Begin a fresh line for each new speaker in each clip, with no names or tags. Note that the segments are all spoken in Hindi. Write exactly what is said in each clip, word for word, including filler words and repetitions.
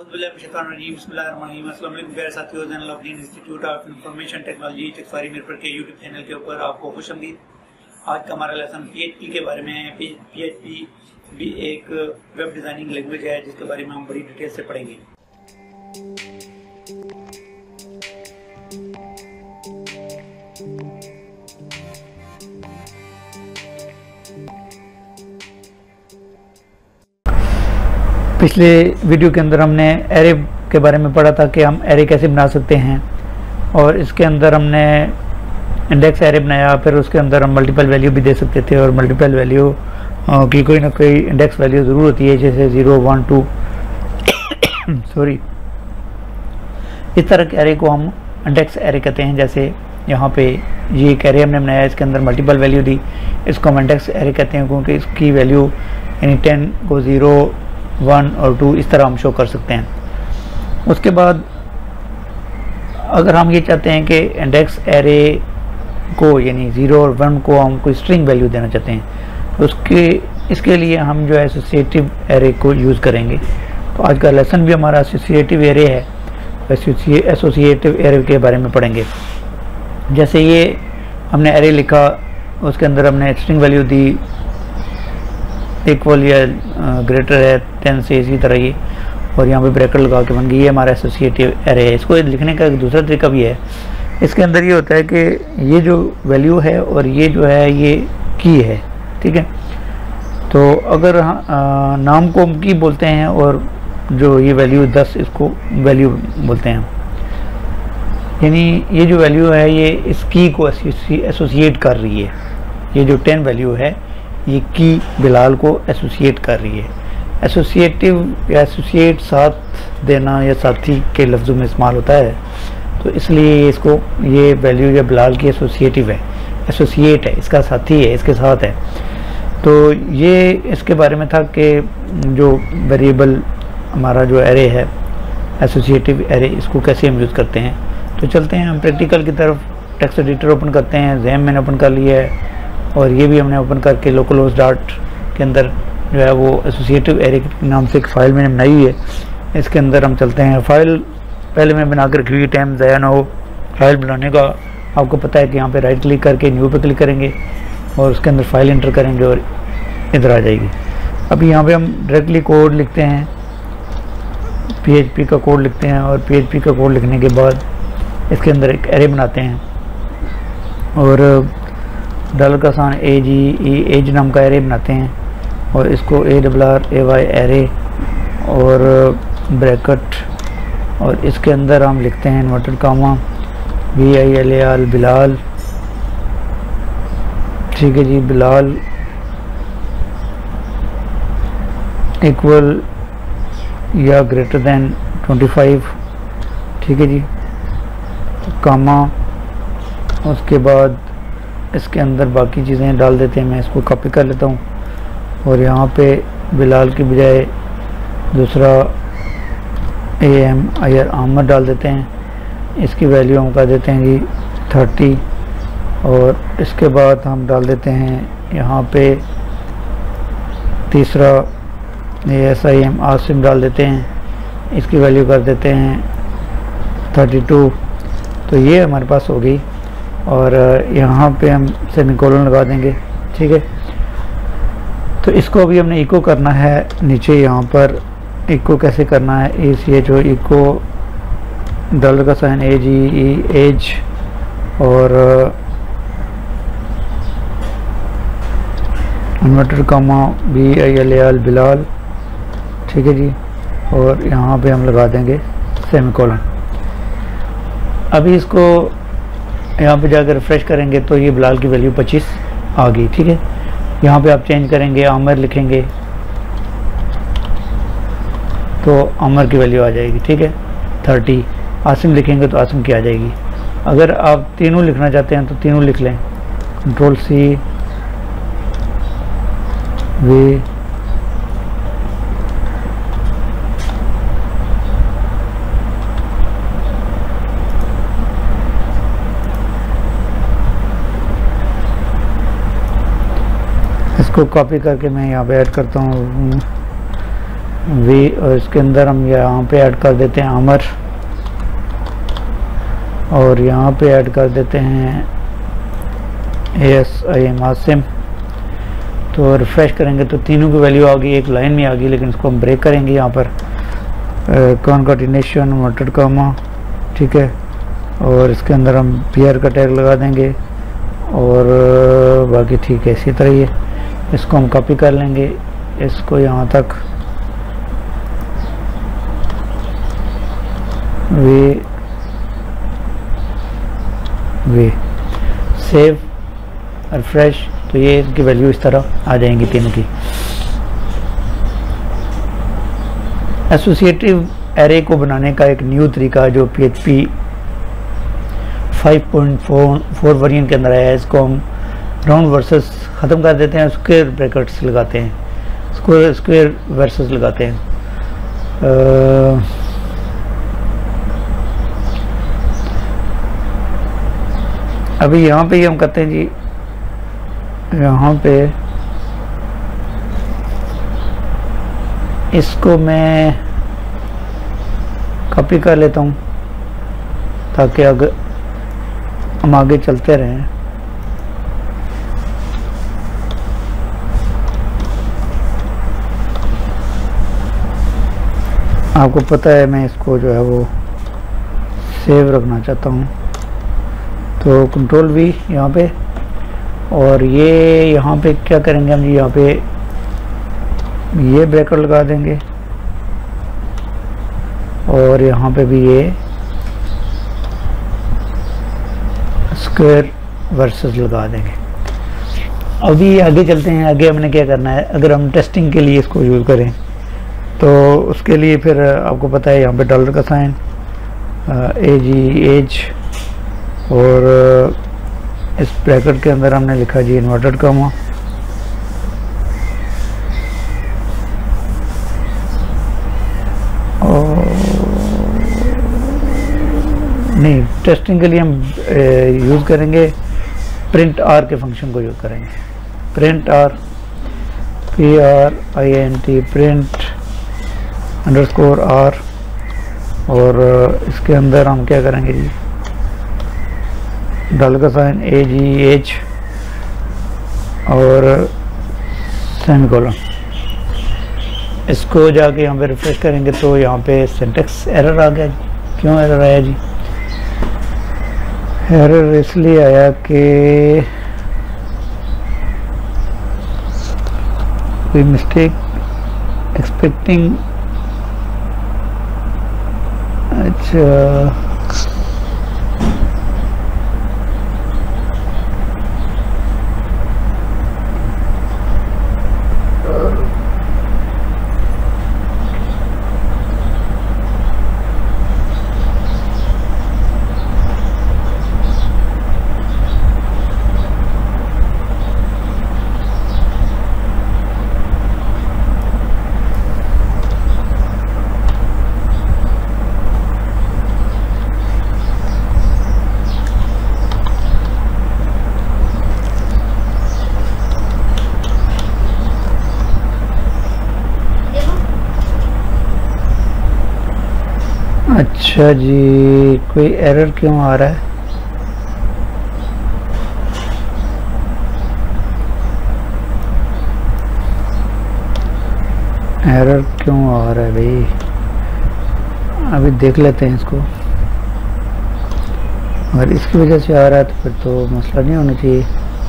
Institute of information technology Chakfari Mirpur के यूट्यूब चैनल के ऊपर आपको खुशआमदीद। आज का हमारा लेसन पीएचपी के बारे में है। पीएचपी भी एक वेब डिज़ाइनिंग लैंग्वेज है जिसके बारे में हम बड़ी डिटेल से पढ़ेंगे।
पिछले वीडियो के अंदर हमने एरे के बारे में पढ़ा था कि हम एरे कैसे बना सकते हैं, और इसके अंदर हमने इंडेक्स एरे बनाया। फिर उसके अंदर हम मल्टीपल वैल्यू भी दे सकते थे, और मल्टीपल वैल्यू की कोई ना कोई इंडेक्स वैल्यू ज़रूर होती है, जैसे ज़ीरो वन टू सॉरी इस तरह के एरे को हम इंडेक्स एरे कहते हैं। जैसे यहाँ पे ये एक एरे हमने बनाया, इसके अंदर मल्टीपल वैल्यू दी, इसको हम इंडेक्स एरे कहते हैं, क्योंकि इसकी वैल्यू यानी टेन को ज़ीरो वन और टू इस तरह हम शो कर सकते हैं। उसके बाद अगर हम ये चाहते हैं कि इंडेक्स एरे को यानी ज़ीरो और वन को हम कोई स्ट्रिंग वैल्यू देना चाहते हैं, तो उसके इसके लिए हम जो है एसोसिएटिव एरे को यूज़ करेंगे। तो आज का लेसन भी हमारा एसोसिएटिव एरे है। एसोसिएटिव एरे के बारे में पढ़ेंगे। जैसे ये हमने एरे लिखा, उसके अंदर हमने स्ट्रिंग वैल्यू दी इक्वल या ग्रेटर है टेन से, इसी तरह ये, और यहाँ पे ब्रैकेट लगा के बन गई। ये हमारा एसोसिएटिव एरे है। इसको लिखने का एक दूसरा तरीका भी है। इसके अंदर ये होता है कि ये जो वैल्यू है और ये जो है ये की है, ठीक है। तो अगर आ, नाम को हम की बोलते हैं और जो ये वैल्यू दस, इसको वैल्यू बोलते हैं। यानी ये जो वैल्यू है ये इस की को एसोसिएट कर रही है। ये जो टेन वैल्यू है ये की बिलाल को एसोसिएट कर रही है। एसोसिएटिव या एसोसिएट साथ देना या साथी के लफ्ज़ों में इस्तेमाल होता है, तो इसलिए इसको ये वैल्यू या बिलाल की एसोसिएटिव है, एसोसिएट है, इसका साथी है, इसके साथ है। तो ये इसके बारे में था कि जो वेरिएबल हमारा जो एरे है एसोसिएटिव एरे, इसको कैसे हम यूज़ करते हैं। तो चलते हैं हम प्रैक्टिकल की तरफ। टेक्स्ट एडिटर ओपन करते हैं। ज़ैम मैंने ओपन कर लिया है, और ये भी हमने ओपन करके लोकल होस्ट डॉट के अंदर जो है वो एसोसिएटिव एरे के नाम से एक फ़ाइल मैंने बनाई हुई है। इसके अंदर हम चलते हैं। फ़ाइल पहले मैं बना कर रखी हुई, टाइम ज़ाया ना हो। फाइल बनाने का आपको पता है कि यहाँ पे राइट क्लिक करके न्यू पे क्लिक करेंगे और उसके अंदर फाइल इंटर करेंगे और इधर आ जाएगी। अभी यहाँ पे हम डायरेक्टली कोड लिखते हैं, पीएचपी का कोड लिखते हैं, और पीएचपी का कोड लिखने के बाद इसके अंदर एक एरे बनाते हैं, और डॉलर का sign A G E as नाम का एरे बनाते हैं, और इसको A double R A Y array और ब्रैकेट, और इसके अंदर हम लिखते हैं inverted comma B I L A R Bilal, ठीक है जी, बिलाल इक्वल या ग्रेटर देन ट्वेंटी फाइव, ठीक है जी, कामा। उसके बाद इसके अंदर बाकी चीज़ें डाल देते हैं। मैं इसको कॉपी कर लेता हूँ, और यहाँ पे बिलाल की बजाय दूसरा ए एम आई आर आमद डाल देते हैं। इसकी वैल्यू हम कर देते हैं जी थर्टी, और इसके बाद हम डाल देते हैं यहाँ पे तीसरा A S I M Asim डाल देते हैं। इसकी वैल्यू कर देते हैं थर्टी टू। तो ये हमारे पास हो गई, और यहाँ पे हम सेमीकोलन लगा देंगे, ठीक है। तो इसको अभी हमने इको करना है नीचे। यहाँ पर इको कैसे करना है, इस ये जो इको डॉलर का sign A G E age और inverted comma B I L A R Bilal, ठीक है जी, और यहाँ पे हम लगा देंगे सेमीकोलन। अभी इसको यहाँ पे जाकर रिफ्रेश करेंगे तो ये बिलाल की वैल्यू पच्चीस आ गई, ठीक है। यहाँ पे आप चेंज करेंगे, आमिर लिखेंगे तो आमिर की वैल्यू आ जाएगी, ठीक है, थर्टी। आसिम लिखेंगे तो आसिम की आ जाएगी। अगर आप तीनों लिखना चाहते हैं तो तीनों लिख लें, कंट्रोल सी वे, इसको कॉपी करके मैं यहाँ पे ऐड करता हूँ वी, और इसके अंदर हम यहाँ पे ऐड कर देते हैं आमर, और यहाँ पे ऐड कर देते हैं एस आई एम आसिम। तो रिफ्रेश करेंगे तो तीनों की वैल्यू आ गई, एक लाइन में आ गई, लेकिन इसको हम ब्रेक करेंगे यहाँ पर कॉन्काटिनेशन मटड कामा, ठीक है। और इसके अंदर हम पेयर का टैग लगा देंगे और बाकी ठीक है इसी तरह ही है। इसको हम कॉपी कर लेंगे, इसको यहाँ तक वे वे सेव रिफ्रेश, तो ये इसकी वैल्यू इस तरह आ जाएंगी तीनों की। एसोसिएटिव एरे को बनाने का एक न्यू तरीका जो P H P five point four variant के अंदर है, इसको हम राउंड वर्सेस ख़त्म कर देते हैं, स्क्वायर ब्रैकेट्स लगाते हैं, स्क्वायर स्क्वायर वर्सेस लगाते हैं। आ, अभी यहाँ पे ही हम करते हैं जी, यहाँ पे इसको मैं कॉपी कर लेता हूँ ताकि अगर हम आगे चलते रहें। आपको पता है मैं इसको जो है वो सेव रखना चाहता हूँ, तो कंट्रोल वी यहाँ पे, और ये यहाँ पे क्या करेंगे हम, यहाँ पे ये ब्रैकेट लगा देंगे और यहाँ पे भी ये स्क्वायर वर्सेस लगा देंगे। अभी आगे चलते हैं, आगे हमने क्या करना है। अगर हम टेस्टिंग के लिए इसको यूज़ करें तो उसके लिए फिर आपको पता है यहाँ पे डॉलर का साइन, ए जी एज, और इस ब्रैकेट के अंदर हमने लिखा जी इन्वर्टेड कामा, और नहीं टेस्टिंग के लिए हम यूज़ करेंगे प्रिंट आर के फंक्शन को यूज़ करेंगे। Print R, P R I N T, print underscore R, और इसके अंदर हम क्या करेंगे जी डॉलर का साइन, ए जी एच और सेमीकोलन। इसको जाके यहाँ पे रिफ्रेश करेंगे तो यहाँ पे सिंटेक्स एरर आ गया जी। क्यों एरर आया जी? एरर इसलिए आया कि कोई मिस्टेक एक्सपेक्टिंग, अच्छा अच्छा जी, कोई एरर क्यों आ रहा है? एरर क्यों आ रहा है भाई? अभी देख लेते हैं इसको। अगर इसकी वजह से आ रहा है तो फिर तो मसला नहीं होना चाहिए।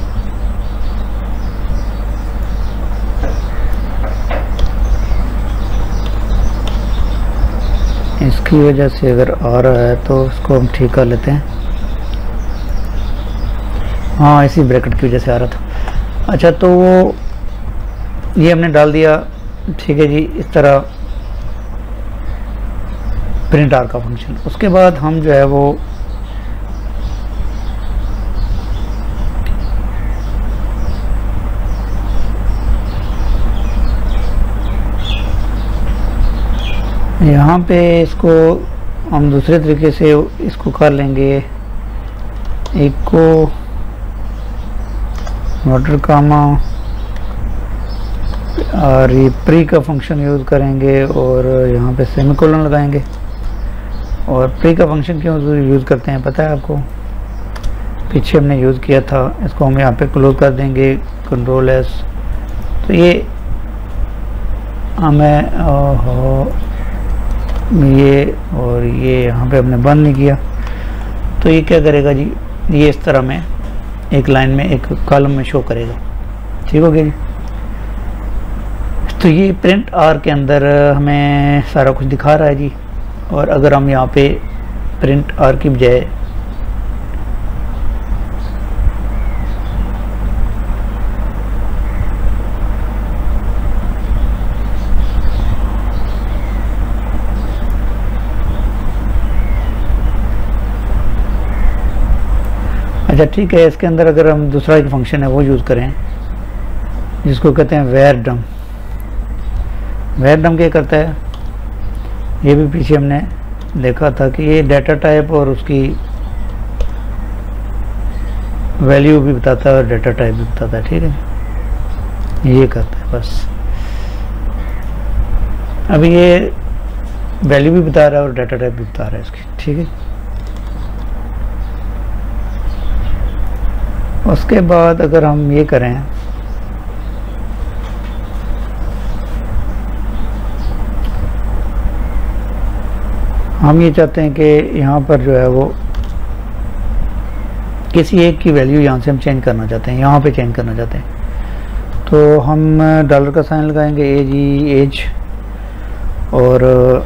इसकी वजह से अगर आ रहा है तो इसको हम ठीक कर लेते हैं। हाँ, इसी ब्रैकेट की वजह से आ रहा था। अच्छा, तो ये हमने डाल दिया, ठीक है जी। इस तरह प्रिंट आर का फंक्शन। उसके बाद हम जो है वो यहाँ पे इसको हम दूसरे तरीके से इसको कर लेंगे। इको वाटर कामा और ये प्री का फंक्शन यूज़ करेंगे और यहाँ पे सेमीकोलन लगाएंगे। और प्री का फंक्शन क्यों यूज़ करते हैं पता है आपको? पीछे हमने यूज़ किया था, इसको हम यहाँ पे क्लोज कर देंगे, कंट्रोल एस। तो ये हमें ओहो ये और ये यहाँ पे हमने बंद नहीं किया, तो ये क्या करेगा जी, ये इस तरह में एक लाइन में एक कॉलम में शो करेगा। ठीक हो गया जी। तो ये प्रिंट आर के अंदर हमें सारा कुछ दिखा रहा है जी। और अगर हम यहाँ पे प्रिंट आर की बजाय अच्छा ठीक है, इसके अंदर अगर हम दूसरा एक फंक्शन है वो यूज़ करें जिसको कहते हैं वेयर डम। वेयर डम क्या करता है, ये भी पीछे हमने देखा था कि ये डाटा टाइप और उसकी वैल्यू भी बताता है और डाटा टाइप भी बताता है। ठीक है, ये करता है बस। अभी ये वैल्यू भी बता रहा है और डाटा टाइप भी बता रहा है इसकी। ठीक है, उसके बाद अगर हम ये करें हम ये चाहते हैं कि यहाँ पर जो है वो किसी एक की वैल्यू यहाँ से हम चेंज करना चाहते हैं, यहाँ पे चेंज करना चाहते हैं, तो हम डॉलर का साइन लगाएंगे, एज ई एज, और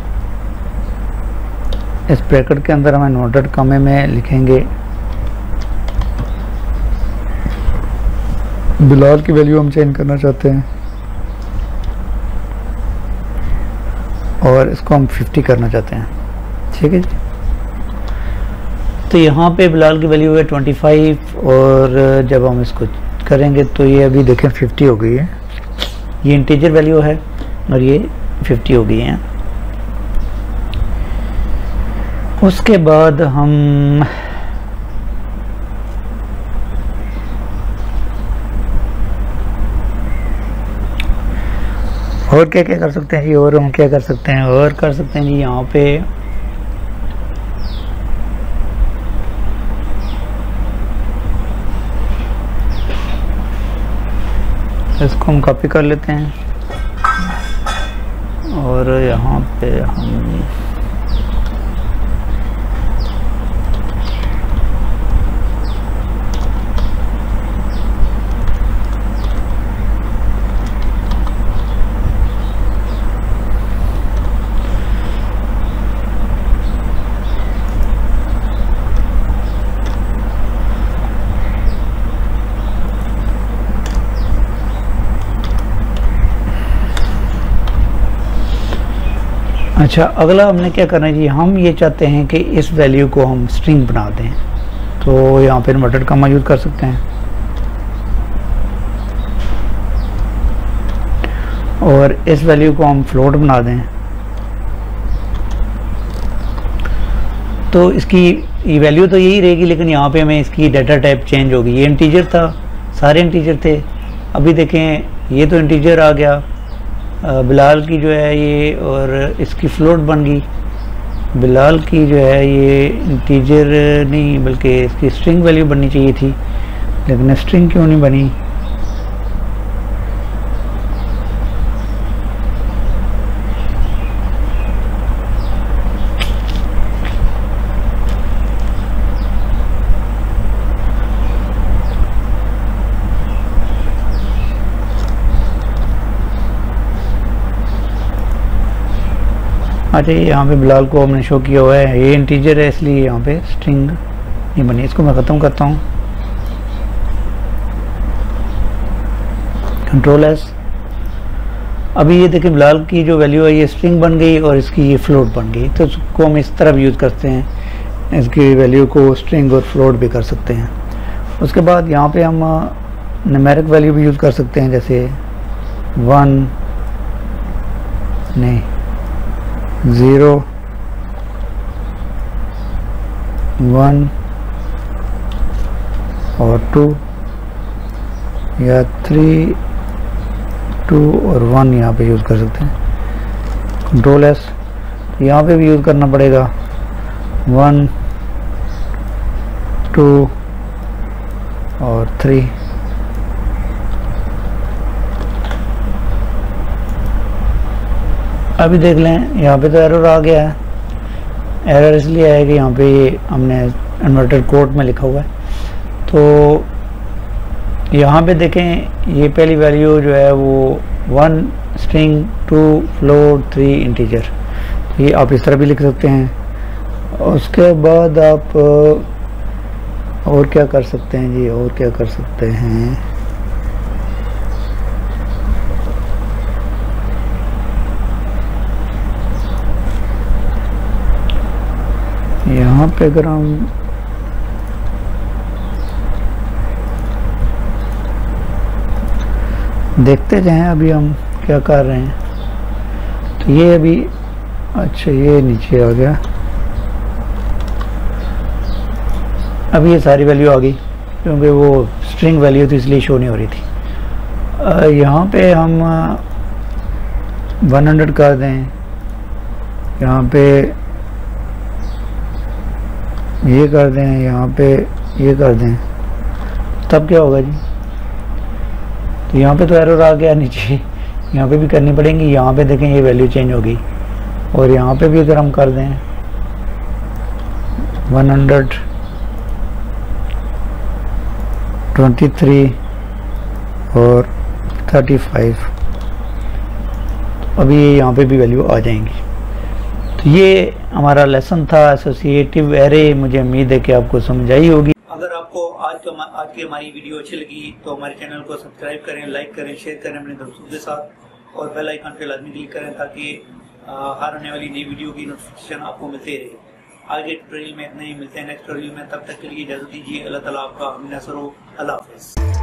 इस ब्रैकेट के अंदर हमें नोटेड कॉमे में लिखेंगे बिलाल की वैल्यू हम चेंज करना चाहते हैं और इसको हम फिफ्टी करना चाहते हैं। ठीक है जी। तो यहाँ पे बिलाल की वैल्यू है ट्वेंटी फाइव और जब हम इसको करेंगे तो ये अभी देखें फिफ्टी हो गई है। ये इंटीजर वैल्यू है और ये फिफ्टी हो गई है। उसके बाद हम और क्या क्या कर सकते हैं जी, और हम क्या कर सकते हैं और कर सकते हैं जी, यहाँ पे इसको हम कॉपी कर लेते हैं और यहाँ पे हम अच्छा अगला हमने क्या करना है जी, हम ये चाहते हैं कि इस वैल्यू को हम स्ट्रिंग बना दें, तो यहाँ पे इन्वर्टेड कॉमा यूज़ कर सकते हैं और इस वैल्यू को हम फ्लोट बना दें। तो इसकी वैल्यू तो यही रहेगी, लेकिन यहाँ पे हमें इसकी डाटा टाइप चेंज होगी। ये इंटीजर था, सारे इंटीजर थे, अभी देखें ये तो इंटीजर आ गया, बिलाल की जो है ये, और इसकी फ्लोट बन गई। बिलाल की जो है ये इंटीजर नहीं बल्कि इसकी स्ट्रिंग वैल्यू बननी चाहिए थी, लेकिन स्ट्रिंग क्यों नहीं बनी? अच्छा ये यहाँ पे बिलाल को हमने शो किया हुआ है, ये इंटीजर है इसलिए यहाँ पे स्ट्रिंग नहीं बनी। इसको मैं ख़त्म करता हूँ, कंट्रोल एस। अभी ये देखें बिलाल की जो वैल्यू है ये स्ट्रिंग बन गई और इसकी ये फ्लोट बन गई। तो इसको हम इस तरह भी यूज़ करते हैं, इसकी वैल्यू को स्ट्रिंग और फ्लोट भी कर सकते हैं। उसके बाद यहाँ पे हम न्यूमेरिक वैल्यू भी यूज़ कर सकते हैं, जैसे वन नहीं ज़ीरो वन और टू या थ्री टू और वन यहाँ पे यूज़ कर सकते हैं। कंट्रोल एस यहाँ पे भी यूज़ करना पड़ेगा, वन टू और थ्री। अभी देख लें यहाँ पे तो एरर आ गया है। एरर इसलिए है कि यहाँ पे हमने इन्वर्टेड कोट में लिखा हुआ है। तो यहाँ पे देखें ये पहली वैल्यू जो है वो one string, two float, three integer, ये आप इस तरह भी लिख सकते हैं। उसके बाद आप और क्या कर सकते हैं जी, और क्या कर सकते हैं, यहाँ पे अगर हम देखते जाएं अभी हम क्या कर रहे हैं। तो ये अभी अच्छा ये नीचे आ गया, अभी ये सारी वैल्यू आ गई क्योंकि वो स्ट्रिंग वैल्यू थी इसलिए शो नहीं हो रही थी। यहाँ पे हम हंड्रेड कर दें, यहाँ पे ये कर दें, यहाँ पे ये कर दें, तब क्या होगा जी। तो यहाँ पे तो एरर आ गया नीचे, यहाँ पे भी करनी पड़ेंगी। यहाँ पे देखें ये वैल्यू चेंज हो गई, और यहाँ पे भी अगर हम कर दें वन हंड्रेड ट्वेंटी थ्री और थर्टी फाइव, अभी यहाँ पे भी वैल्यू आ जाएंगी। तो ये हमारा लेसन था एसोसिएटिव एरे। मुझे उम्मीद है कि आपको समझ आई होगी।
अगर आपको आज का आज की हमारी वीडियो अच्छी लगी तो हमारे चैनल को सब्सक्राइब करें, लाइक करें, शेयर करें अपने दोस्तों के साथ, और बेल आइकन पे लाजमी क्लिक करें ताकि हर आने वाली नई वीडियो की नोटिफिकेशन आपको मिलती रहे। आगे ट्यूटोरियल में इतने ही, मिलते हैं नेक्स्ट ट्यूटोरियल में। तब तक के लिए इजाजत दीजिए। अल्लाह ताला आपका हम नसर हो। अल्लाह हाफ़िज़।